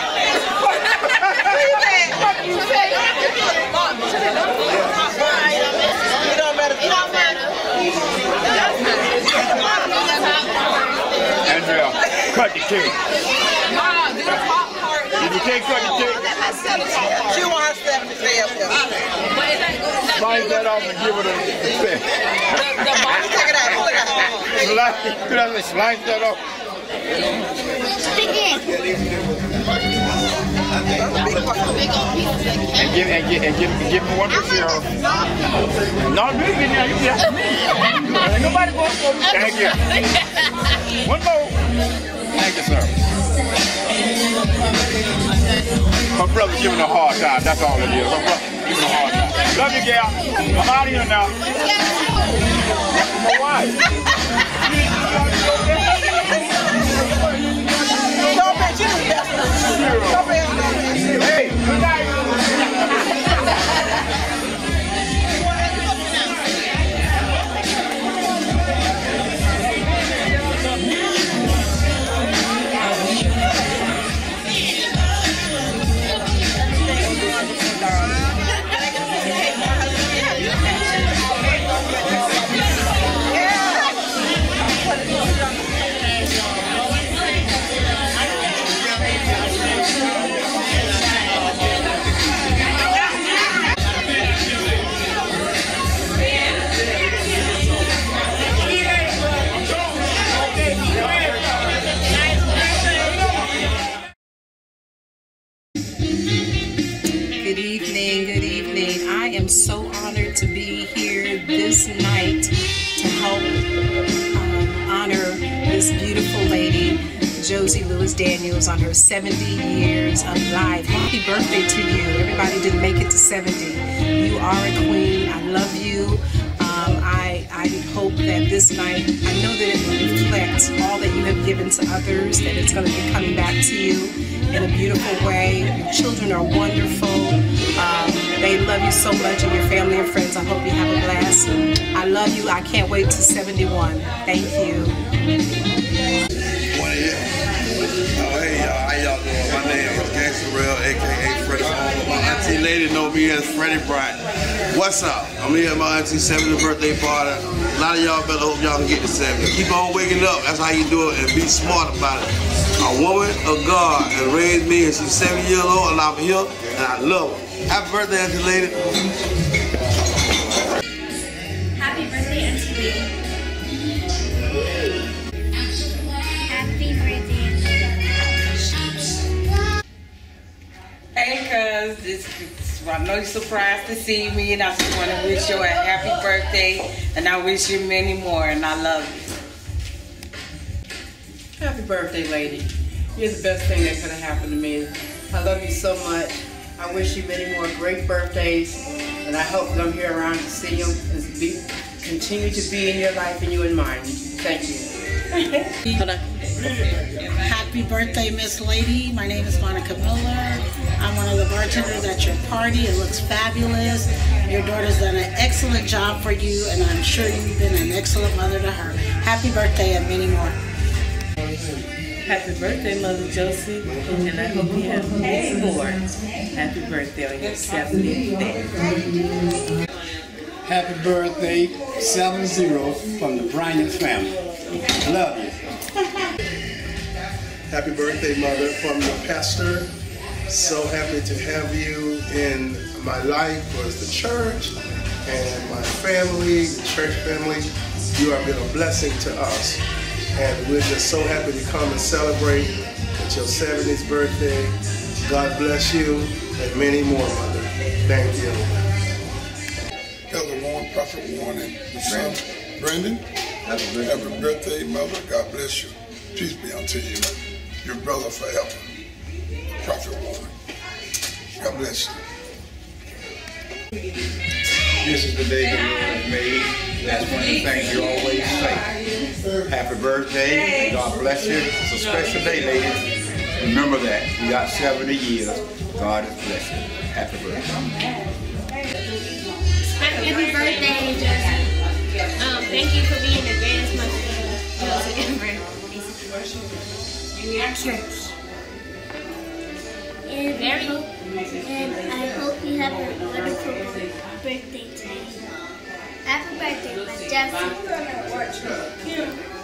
Andrea, cut the cake. If you can't cut the cake, She wants them to stay up there. slice that off and give it a spin. Take it out. Slice that off. And give me one for Sarah. Not me, you just me. Ain't nobody going for me. Thank you. One more. Thank you, sir. My brother giving a hard time. That's all it is. My brother giving a hard time. Love you, gal. I'm out of here now. My wife. Hey, good night. so honored to be here this night to help honor this beautiful lady, Josie Lewis Daniels, on her 70 years of life. Happy birthday to you. Everybody didn't make it to 70. You are a queen. I love you. I hope that this night, I know that it will reflect all that you have given to others, that it's going to be coming back to you in a beautiful way. Your children are wonderful. They love you so much, and your family and friends. I hope you have a blast. I love you. I can't wait to 71. Thank you. Hey y'all, how y'all doing? My name is Gangsta Real, aka Freddie Bryant. My auntie lady know me as Freddie Bryant. What's up? I'm here at my auntie's 70th birthday party. A lot of y'all better hope y'all can get to 70. Keep on waking up, that's how you do it, and be smart about it. A woman of God has raised me, and she's 7 years old, and I'm here, and I love her. Happy birthday, auntie lady. Happy birthday, auntie lady. Happy birthday. Hey, cuz, I know you're surprised to see me, and I just want to wish you a happy birthday, and I wish you many more, and I love you. Happy birthday, lady. You're the best thing that could have happened to me. I love you so much. I wish you many more great birthdays, and I hope that I'm here around to see you and continue to be in your life and you in mine. Thank you. Happy birthday, Miss Lady. My name is Monica Miller. I'm one of the bartenders at your party. It looks fabulous. Your daughter's done an excellent job for you, and I'm sure you've been an excellent mother to her. Happy birthday and many more. Happy birthday, Mother Josie, and I hope you have many more. Happy birthday on your 70th day. Happy birthday, 70 from the Bryant family. Love you. Happy birthday, Mother, from the pastor. So happy to have you in my life was the church and my family, the church family. You have been a blessing to us. And we're just so happy to come and celebrate at your 70th birthday. God bless you and many more, Mother. Thank you. Elder Warren, Prophet Warren, and the son, Brandon. Happy birthday, Mother. God bless you. Peace be unto you. Your brother forever, Prophet Warren. God bless you. This is the day the Lord has made. That's one of the things you always say. Happy birthday. God bless you. It's a special day, ladies. Remember that. You got 70 years. God has blessed you. Happy birthday. Happy birthday, Josie. Thank you for being the greatest mother Josie ever in our church. And I hope you have a wonderful birthday today. Happy birthday, Josie.